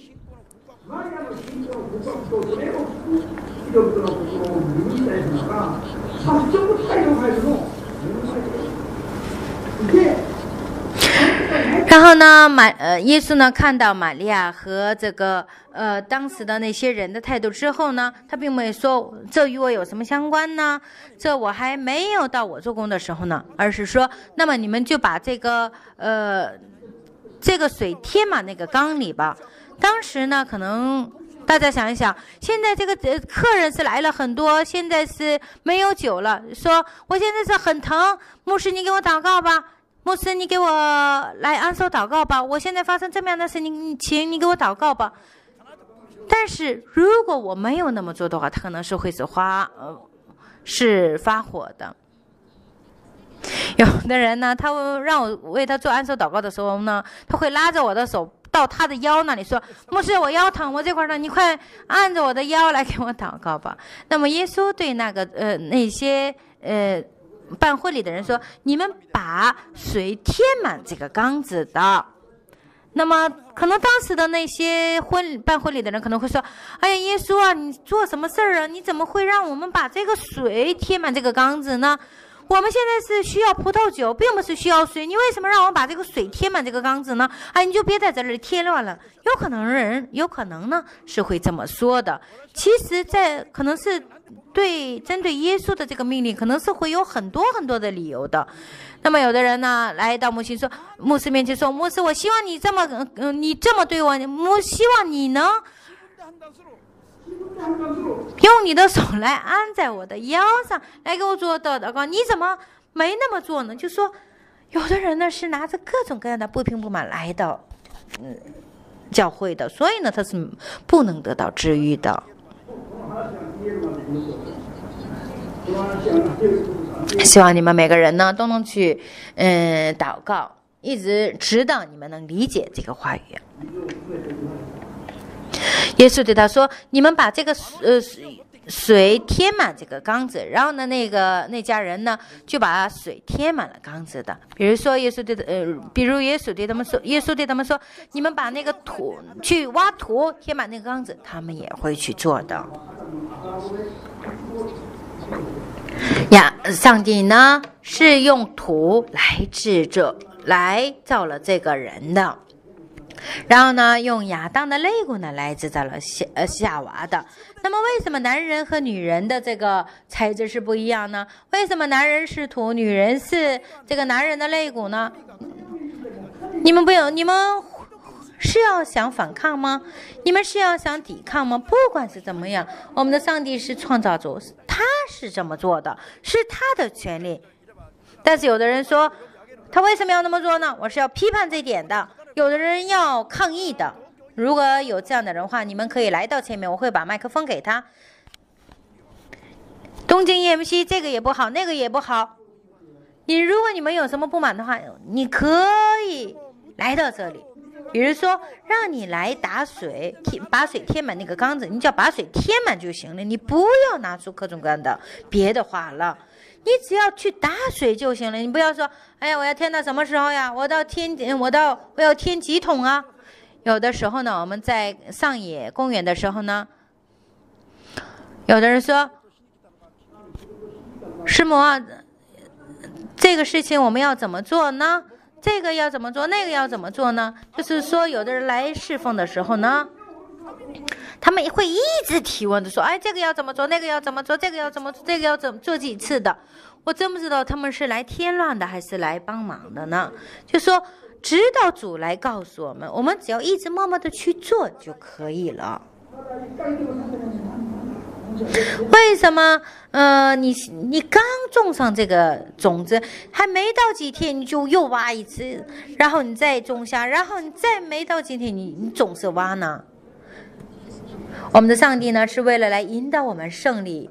然后呢，玛呃，耶稣呢看到玛利亚和这个呃当时的那些人的态度之后呢，他并没有说这与我有什么相关呢？这我还没有到我做工的时候呢，而是说，那么你们就把这个呃这个水贴满那个缸里吧。当时呢，可能大家想一想，现在这个客人是来了很多，现在是没有酒了，说我现在是很疼，牧师你给我祷告吧。牧师，你给我来按手祷告吧！我现在发生这么样的事情，请你给我祷告吧。但是如果我没有那么做的话，他可能是会是发呃是发火的。有的人呢，他让我为他做按手祷告的时候呢，他会拉着我的手到他的腰那里说：“牧师，我腰疼，我这块呢，你快按着我的腰来给我祷告吧。”那么耶稣对那个呃那些呃。办婚礼的人说，你们把水贴满这个缸子的。那么可能当时的那些婚办婚礼的人可能会说，哎呀，耶稣啊，你做什么事儿啊？你怎么会让我们把这个水贴满这个缸子呢？我们现在是需要葡萄酒，并不是需要水，你为什么让我把这个水贴满这个缸子呢？哎，你就别在这里添乱了。有可能人有可能呢是会这么说的。其实在可能是对针对耶稣的这个命令，可能是会有很多很多的理由的。那么有的人呢来到牧师说，牧师面前说，牧师，我希望你这么嗯、呃、你这么对我，我希望你能用你的手来按在我的腰上，来给我做祷告。你怎么没那么做呢？就说有的人呢是拿着各种各样的不平不满来到嗯教会的，所以呢他是不能得到治愈的。希望你们每个人呢都能去嗯祷告，一直直到你们能理解这个话语。耶稣对他说，你们把这个呃水贴满这个缸子。然后呢那个那家人呢就把水贴满了缸子的。比如说耶稣对呃比如耶稣对他们说耶稣对他们说，你们把那个土去挖土贴满那个缸子，他们也会去做的。呀，上帝呢是用土来制作来造了这个人的。然后呢，用亚当的肋骨呢来制造了夏呃夏娃的。那么，为什么男人和女人的这个材质是不一样呢？为什么男人是土，女人是这个男人的肋骨呢？你们不有，你们是要想反抗吗？你们是要想抵抗吗？不管是怎么样，我们的上帝是创造主，他是这么做的，是他的权利。但是有的人说，他为什么要那么做呢？我是要批判这点的。有的人要抗议的。如果有这样的人的话，你们可以来到前面，我会把麦克风给他。东京 E M C 这个也不好，那个也不好， 你如果你们有什么不满的话，你可以来到这里。比如说，让你来打水，把水填满那个缸子，你只要把水填满就行了，你不要拿出各种各样的别的话了，你只要去打水就行了。你不要说，哎呀，我要填到什么时候呀？我到填，我到我要填几桶啊？有的时候呢，我们在上野公园的时候呢，有的人说，师母啊，这个事情我们要怎么做呢？这个要怎么做，那个要怎么做呢？就是说，有的人来侍奉的时候呢，他们会一直提问的说，哎，这个要怎么做，那个要怎么做，这个要怎么做，这个要怎么做几次的？我真不知道他们是来添乱的还是来帮忙的呢？就说，直到主来告诉我们，我们只要一直默默的去做就可以了。为什么？呃，你你刚种上这个种子，还没到几天，你就又挖一次，然后你再种下，然后你再没到几天，你你总是挖呢？我们的上帝呢，是为了来引导我们胜利。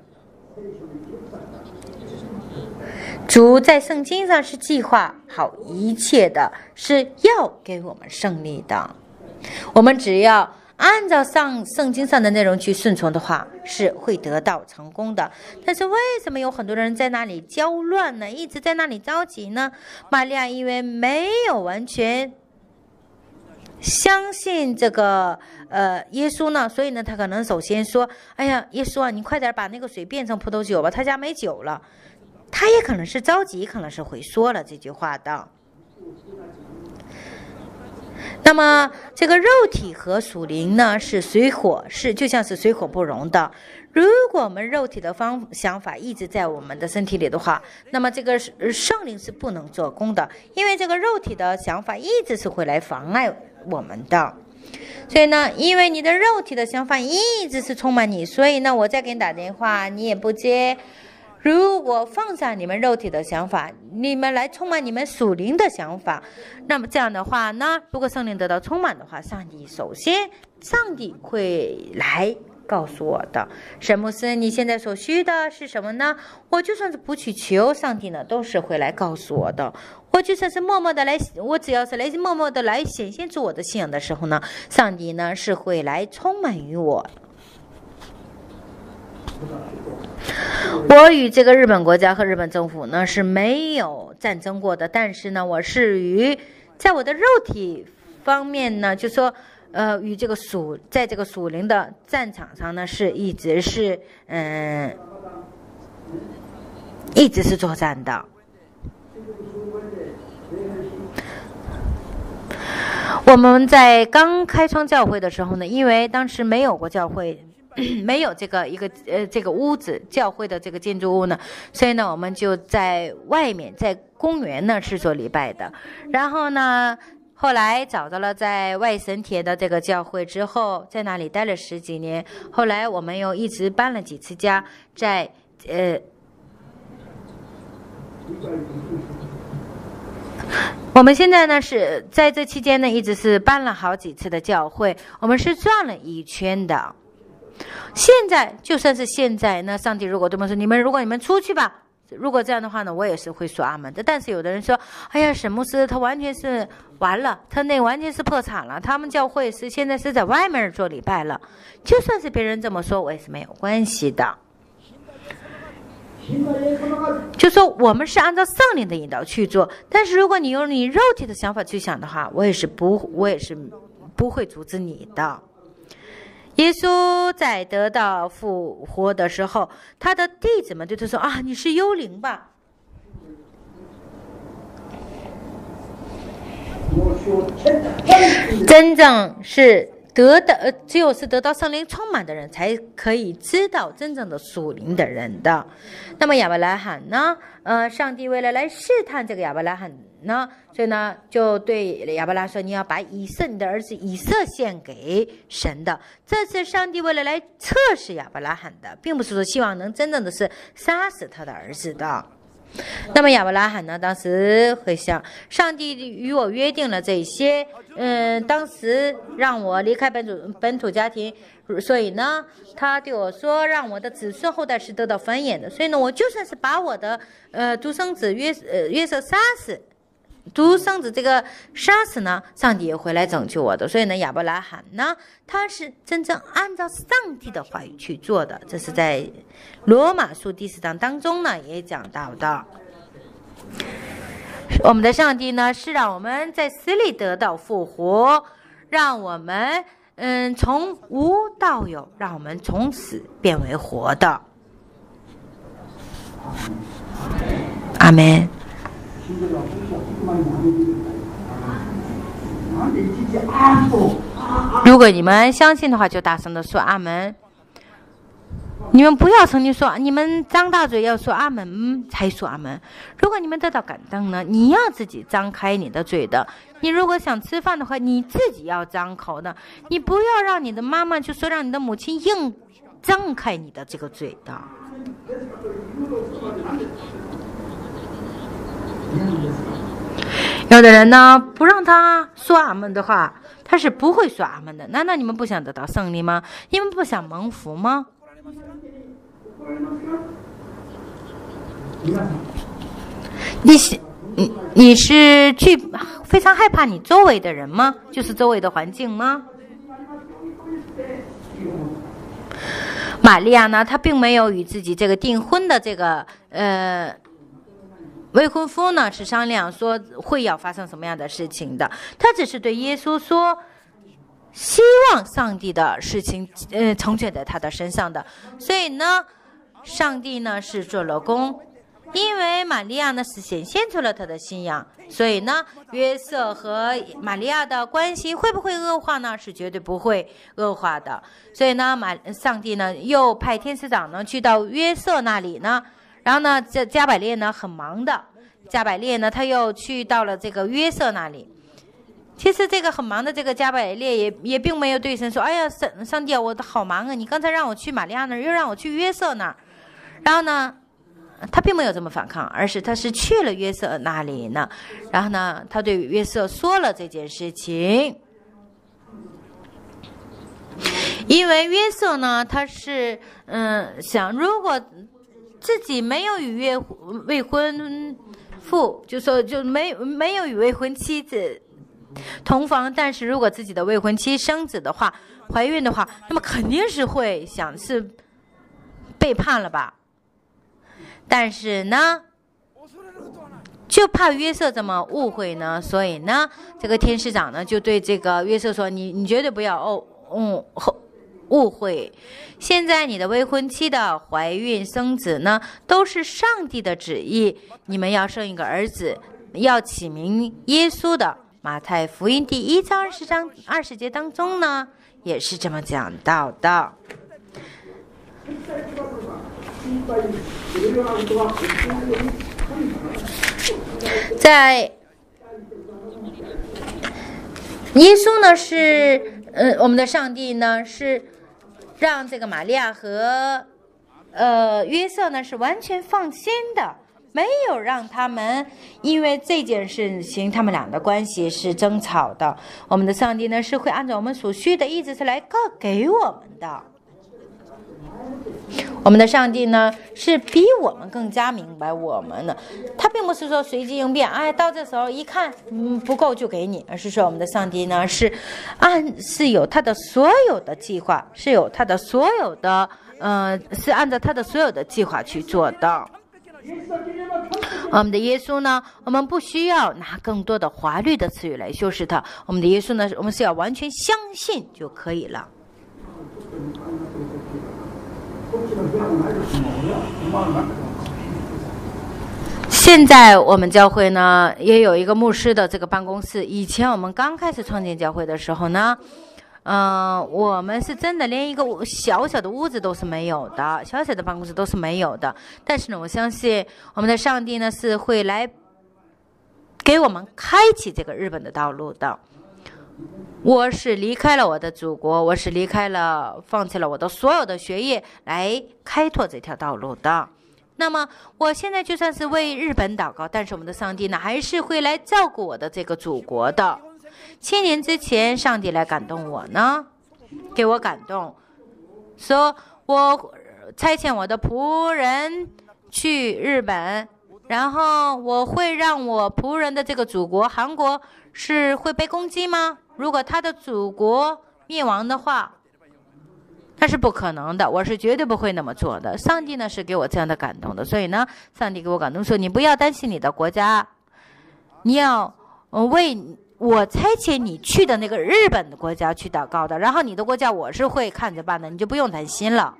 主在圣经上是计划好一切的，是要给我们胜利的。我们只要按照上圣经上的内容去顺从的话，是会得到成功的。但是为什么有很多人在那里焦乱呢？一直在那里着急呢？玛利亚因为没有完全相信这个呃耶稣呢，所以呢，他可能首先说：“哎呀，耶稣啊，你快点把那个水变成葡萄酒吧，他家没酒了。”他也可能是着急，可能是会说了这句话的。那么这个肉体和属灵呢，是水火，是就像是水火不容的。如果我们肉体的方想法一直在我们的身体里的话，那么这个圣灵是不能做工的，因为这个肉体的想法一直是会来妨碍我们的。所以呢，因为你的肉体的想法一直是充满你，所以呢，我再给你打电话，你也不接。如果放下你们肉体的想法，你们来充满你们属灵的想法，那么这样的话呢，如果圣灵得到充满的话，上帝首先上帝会来告诉我的，沈牧师，你现在所需的是什么呢？我就算是不去求，上帝呢都是会来告诉我的。我就算是默默的来，我只要是来默默的来显现出我的信仰的时候呢，上帝呢是会来充满于我。我与这个日本国家和日本政府呢是没有战争过的，但是呢，我是与在我的肉体方面呢，就说呃，与这个属在这个属灵的战场上呢，是一直是嗯，一直是作战的。我们在刚开创教会的时候呢，因为当时没有过教会。没有这个一个呃这个屋子教会的这个建筑物呢，所以呢我们就在外面在公园呢是做礼拜的。然后呢后来找到了在外神铁的这个教会之后，在那里待了十几年。后来我们又一直搬了几次家，在呃我们现在呢是在这期间呢一直是搬了好几次的教会，我们是转了一圈的。现在就算是现在呢，上帝如果这么说，你们如果你们出去吧，如果这样的话呢，我也是会说阿门的。但是有的人说，哎呀，沈牧师他完全是完了，他那完全是破产了，他们教会是现在是在外面做礼拜了。就算是别人这么说，我也是没有关系的。就说我们是按照圣灵的引导去做，但是如果你用你肉体的想法去想的话，我也是不，我也是不会阻止你的。耶稣在得到复活的时候，他的弟子们对他说：“啊，你是幽灵吧？”真正是得到，呃，只有是得到圣灵充满的人，才可以知道真正的属灵的人的。那么亚伯拉罕呢？呃，上帝为了来试探这个亚伯拉罕呢，所以呢，就对亚伯拉说：“你要把以色你的儿子以色献给神的。”这是上帝为了来测试亚伯拉罕的，并不是说希望能真正的是杀死他的儿子的。 那么亚伯拉罕呢，当时会想，上帝与我约定了这些，嗯，当时让我离开本土本土家庭，所以呢，他对我说，让我的子孙后代是得到繁衍的。所以呢，我就算是把我的呃独生子约呃约瑟杀死，独生子这个杀死呢，上帝也会来拯救我的。所以呢，亚伯拉罕呢，他是真正按照上帝的话语去做的。这是在罗马书第四章当中呢也讲到的。我们的上帝呢，是让我们在死里得到复活，让我们嗯从无到有，让我们从死变为活的。阿们。如果你们相信的话，就大声的说阿们。你们不要曾经说，你们张大嘴要说阿门、嗯、才说阿门。如果你们得到感动呢，你要自己张开你的嘴的。你如果想吃饭的话，你自己要张口的。你不要让你的妈妈就说让你的母亲硬张开你的这个嘴的。有的人呢，不让他说阿门的话，他是不会说阿门的。难道你们不想得到胜利吗？你们不想蒙福吗？你是你你是惧非常害怕你周围的人吗？就是周围的环境吗？玛利亚呢，她并没有与自己这个订婚的这个呃未婚夫呢是商量说会要发生什么样的事情的，她只是对耶稣说，希望上帝的事情呃成全在他的身上的。所以呢，上帝呢是做了工，因为玛利亚呢是显现出了他的信仰，所以呢约瑟和玛利亚的关系会不会恶化呢？是绝对不会恶化的。所以呢玛上帝呢又派天使长呢去到约瑟那里呢，然后呢这加百列呢很忙的，加百列呢他又去到了这个约瑟那里。其实这个很忙的这个加百列也也并没有对神说，哎呀上上帝啊，我好忙啊，你刚才让我去玛利亚那儿，又让我去约瑟那儿。然后呢他并没有这么反抗，而是他是去了约瑟那里呢，然后呢他对约瑟说了这件事情。因为约瑟呢他是嗯想，如果自己没有与约未婚夫，就说就没没有与未婚妻子同房，但是如果自己的未婚妻生子的话，怀孕的话，那么肯定是会想是背叛了吧。但是呢就怕约瑟这么误会呢，所以呢这个天使长呢就对这个约瑟说，你你绝对不要哦嗯误会，现在你的未婚妻的怀孕生子呢都是上帝的旨意，你们要生一个儿子，要起名耶稣的。马太福音第一章二十章二十节当中呢也是这么讲到的。在耶稣呢是呃我们的上帝呢是让这个玛利亚和呃约瑟呢是完全放心的，没有让他们因为这件事情他们俩的关系是争吵的。我们的上帝呢是会按照我们所需的意志是来告给我们的。我们的上帝呢是比我们更加明白我们的，他并不是说随机应变，哎，到这时候一看嗯不够就给你，而是说我们的上帝呢是按是有他的所有的计划，是有他的所有的呃是按照他的所有的计划去做的。我们的耶稣呢，我们不需要拿更多的华丽的词语来修饰他，我们的耶稣呢我们是要完全相信就可以了。现在我们教会呢也有一个牧师的这个办公室，以前我们刚开始创建教会的时候呢嗯、呃，我们是真的连一个小小的屋子都是没有的，小小的办公室都是没有的。但是呢我相信我们的上帝呢是会来给我们开启这个日本的道路的。我是离开了我的祖国，我是离开了放弃了我的所有的学业来开拓这条道路的。 那么我现在就算是为日本祷告，但是我们的上帝呢，还是会来照顾我的这个祖国的。七年之前，上帝来感动我呢，给我感动，说我差遣我的仆人去日本，然后我会让我仆人的这个祖国韩国是会被攻击吗？如果他的祖国灭亡的话，那是不可能的，我是绝对不会那么做的。上帝呢是给我这样的感动的，所以呢，上帝给我感动说，你不要担心你的国家，你要为我差遣你去的那个日本的国家去祷告的，然后你的国家我是会看着办的，你就不用担心了。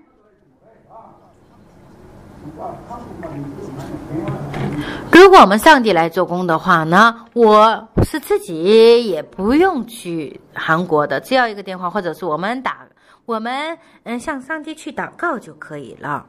如果我们上帝来做工的话呢，我是自己也不用去韩国的，只要一个电话，或者是我们打我们嗯向上帝去祷告就可以了。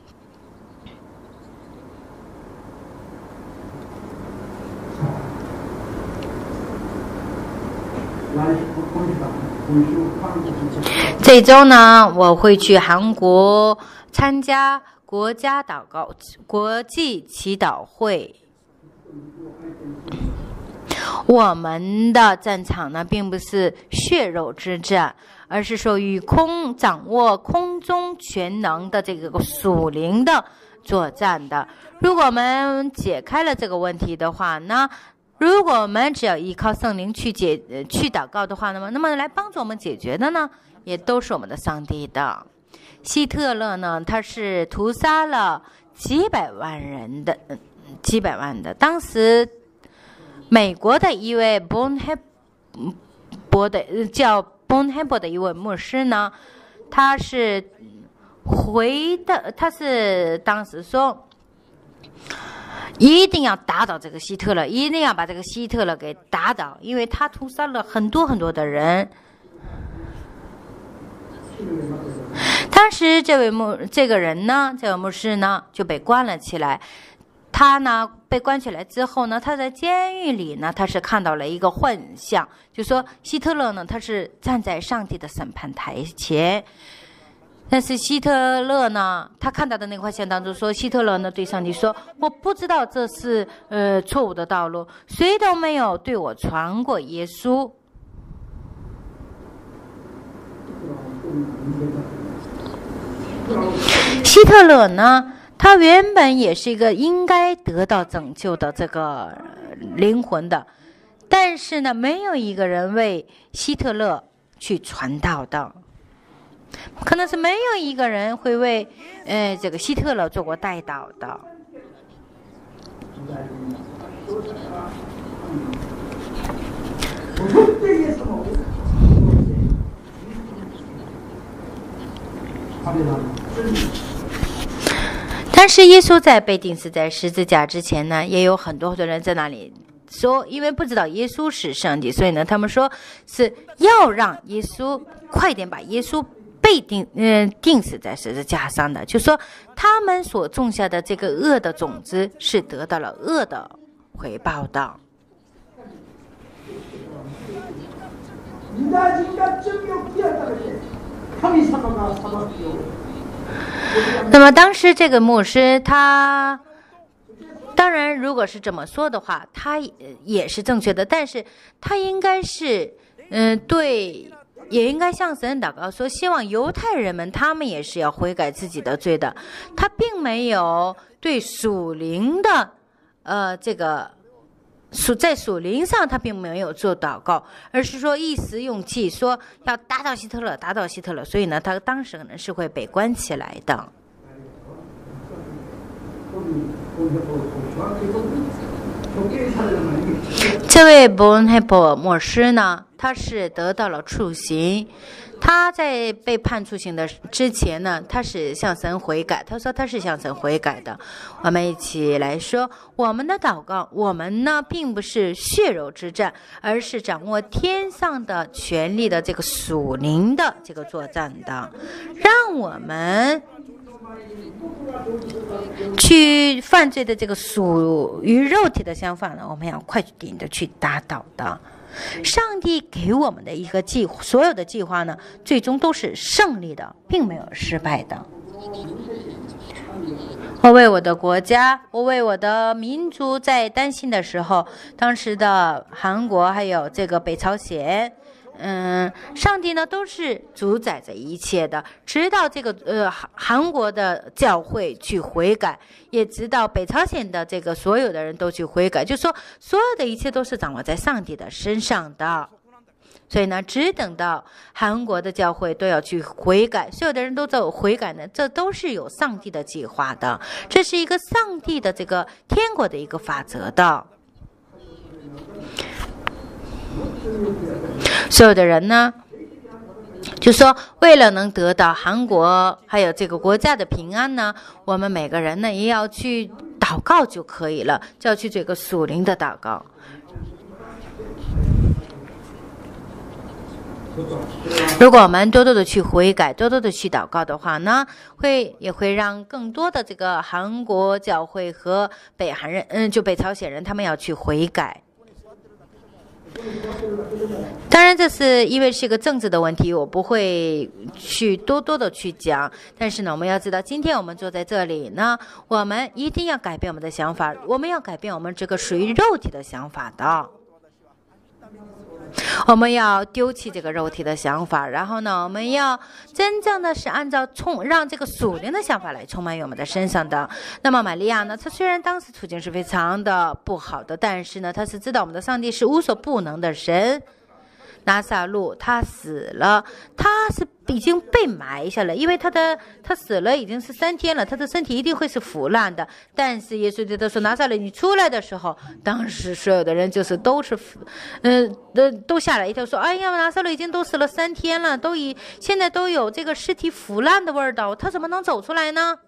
这周呢，我会去韩国参加国家祷告国际祈祷会。我们的战场呢，并不是血肉之战，而是说与空掌握空中全能的这个属灵的作战的。如果我们解开了这个问题的话呢，如果我们只要依靠圣灵去解去祷告的话，那么那么来帮助我们解决的呢，也都是我们的上帝的。希特勒呢，他是屠杀了几百万人的，几百万的。当时美国的一位 Bonhoeffer 的叫 Bonhoeffer 的一位牧师呢，他是回的，他是当时说，一定要打倒这个希特勒，一定要把这个希特勒给打倒，因为他屠杀了很多很多的人。当时这位牧这个人呢，这位牧师呢就被关了起来。他呢被关起来之后呢，他在监狱里呢，他是看到了一个幻象，就说希特勒呢，他是站在上帝的审判台前。但是希特勒呢，他看到的那个幻象当中说，希特勒呢对上帝说，我不知道这是呃错误的道路，谁都没有对我传过耶稣。希特勒呢，他原本也是一个应该得到拯救的这个灵魂的，但是呢，没有一个人为希特勒去传道的，可能是没有一个人会为呃这个希特勒做过代祷的。但是耶稣在被钉死在十字架之前呢，也有很多的人在那里说，因为不知道耶稣是上帝，所以呢，他们说是要让耶稣快点把耶稣被钉嗯、呃、钉死在十字架上的，就说他们所种下的这个恶的种子是得到了恶的回报的。那么当时这个牧师他当然如果是这么说的话，他也是正确的，但是他应该是嗯、呃、对也应该向神祷告说，希望犹太人们他们也是要悔改自己的罪的。他并没有对属灵的呃这个属在属灵上他并没有做祷告，而是说一时用气说要打倒希特勒打倒希特勒，所以呢他当时可能是会被关起来的。这位伯恩海伯牧师呢，他是得到了处刑。他在被判处刑的之前呢，他是向神悔改，他说他是向神悔改的。我们一起来说，我们的祷告，我们呢并不是血肉之战，而是掌握天上的权力的这个属灵的这个作战的，让我们去犯罪的这个属于肉体的想法呢，我们要快点的去打倒的。上帝给我们的一个计划，所有的计划呢，最终都是胜利的，并没有失败的。 我为我的国家，我为我的民族在担心的时候，当时的韩国还有这个北朝鲜，嗯，上帝呢都是主宰着一切的，直到这个呃韩国的教会去悔改，也直到北朝鲜的这个所有的人都去悔改，就说所有的一切都是掌握在上帝的身上的。所以呢，只等到韩国的教会都要去悔改，所有的人都在悔改呢，这都是有上帝的计划的，这是一个上帝的这个天国的一个法则的。所有的人呢，就说为了能得到韩国还有这个国家的平安呢，我们每个人呢也要去祷告就可以了，就要去这个属灵的祷告。如果我们多多的去悔改，多多的去祷告的话呢，会也会让更多的这个韩国教会和北韩人，嗯，就北朝鲜人，他们要去悔改。当然，这是因为是一个政治的问题，我不会去多多的去讲。但是呢，我们要知道，今天我们坐在这里呢，我们一定要改变我们的想法，我们要改变我们这个属于肉体的想法的。我们要丢弃这个肉体的想法，然后呢，我们要真正的是按照充让这个属灵的想法来充满于我们的身上的。那么玛利亚呢，她虽然当时处境是非常的不好的，但是呢，她是知道我们的上帝是无所不能的神。拿撒路他死了，他是已经被埋下了，因为他的他死了已经是三天了，他的身体一定会是腐烂的。但是耶稣对他说：“拿撒勒，你出来的时候，当时所有的人就是都是，嗯、呃，都吓了一跳，说：哎呀，拿撒勒已经都死了三天了，都已现在都有这个尸体腐烂的味道，他怎么能走出来呢？”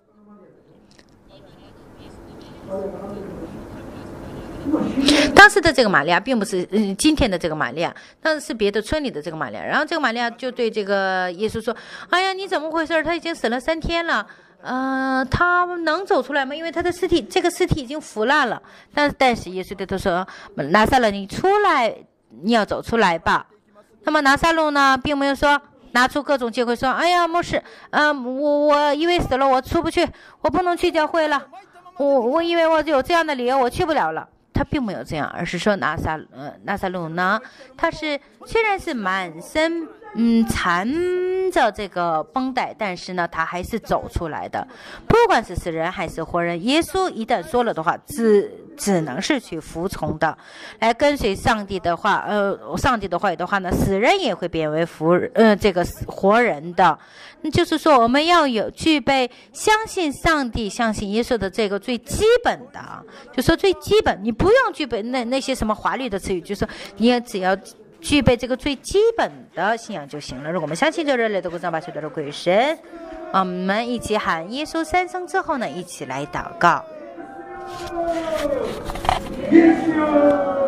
当时的这个玛利亚并不是、嗯、今天的这个玛利亚，那是别的村里的这个玛利亚。然后这个玛利亚就对这个耶稣说：“哎呀，你怎么回事？他已经死了三天了，呃，他能走出来吗？因为他的尸体，这个尸体已经腐烂了。但但是耶稣对他说：拿撒勒，你出来，你要走出来吧。那么拿撒路呢，并没有说拿出各种机会说：哎呀，牧师，嗯、呃，我我因为死了，我出不去，我不能去教会了。我我因为我有这样的理由，我去不了了。”他并没有这样，而是说拿撒呃拿撒路呢，他是虽然是满身嗯缠着这个绷带，但是呢他还是走出来的。不管是死人还是活人，耶稣一旦说了的话，只只能是去服从的，来跟随上帝的话，呃上帝的话语的话呢，死人也会变为服呃这个活人的。就是说我们要有具备相信上帝相信耶稣的这个最基本的，就说最基本，你不用具备那那些什么华丽的词语，就说你也只要具备这个最基本的信仰就行了。如果我们相信这人类的故障把所有的鬼神，我们一起喊耶稣三声之后呢，一起来祷告。